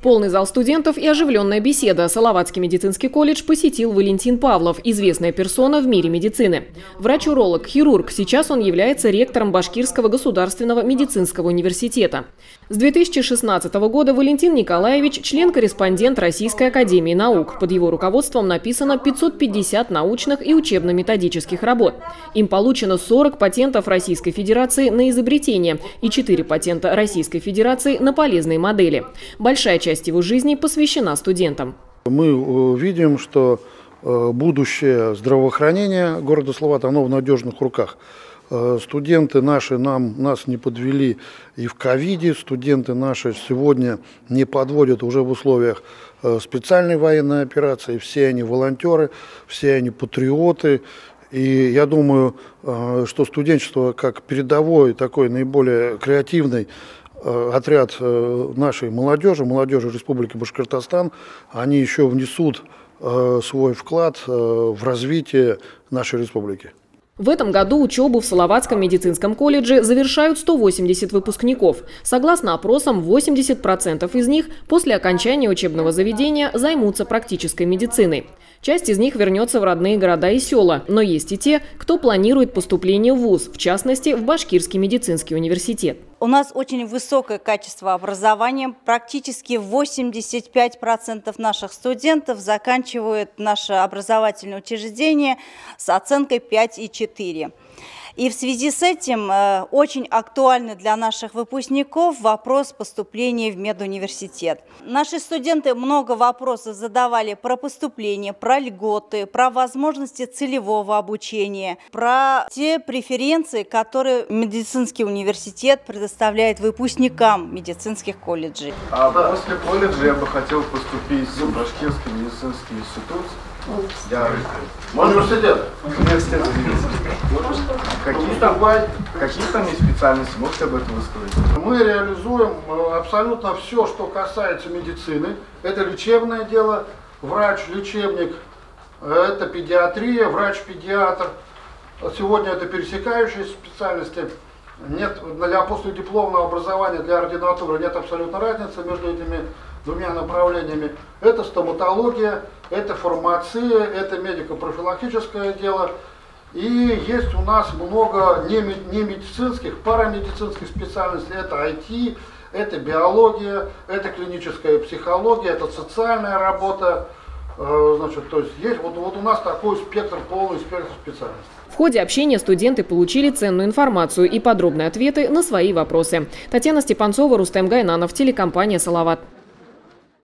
Полный зал студентов и оживленная беседа. Салаватский медицинский колледж посетил Валентин Павлов, известная персона в мире медицины. Врач-уролог, хирург. Сейчас он является ректором Башкирского государственного медицинского университета. С 2016 года Валентин Николаевич – член-корреспондент Российской академии наук. Под его руководством написано 550 научных и учебно-методических работ. Им получено 40 патентов Российской Федерации на изобретение и 4 патента Российской Федерации на полезные модели. Большая часть его жизни посвящена студентам. Мы видим, что будущее здравоохранения города Салавата, оно в надежных руках. Студенты наши нас не подвели и в ковиде, студенты наши сегодня не подводят уже в условиях специальной военной операции, все они волонтеры, все они патриоты. И я думаю, что студенчество как передовой, такой наиболее креативный отряд нашей молодежи Республики Башкортостан, они еще внесут свой вклад в развитие нашей республики. В этом году учебу в Салаватском медицинском колледже завершают 180 выпускников. Согласно опросам, 80% из них после окончания учебного заведения займутся практической медициной. Часть из них вернется в родные города и села, но есть и те, кто планирует поступление в вуз, в частности, в Башкирский медицинский университет. У нас очень высокое качество образования. Практически 85% наших студентов заканчивают наше образовательное учреждение с оценкой 5,4. И в связи с этим очень актуальный для наших выпускников вопрос поступления в медуниверситет. Наши студенты много вопросов задавали про поступление, про льготы, про возможности целевого обучения, про те преференции, которые медицинский университет предоставляет выпускникам медицинских колледжей. А после колледжа я бы хотел поступить в Башкирский медицинский институт. Университет. Какие там есть специальности? Можете об этом рассказать? Мы реализуем абсолютно все, что касается медицины. Это лечебное дело, врач-лечебник, это педиатрия, врач-педиатр. Сегодня это пересекающиеся специальности. Нет, для последипломного образования, для ординатуры нет абсолютно разницы между этими двумя направлениями. Это стоматология, это фармация, это медико-профилактическое дело. И есть у нас много не медицинских, парамедицинских специальностей. Это IT, это биология, это клиническая психология, это социальная работа. Значит, то есть есть вот у нас такой спектр, полный спектр специальностей. В ходе общения студенты получили ценную информацию и подробные ответы на свои вопросы. Татьяна Степанцова, Рустем Гайнанов, телекомпания «Салават».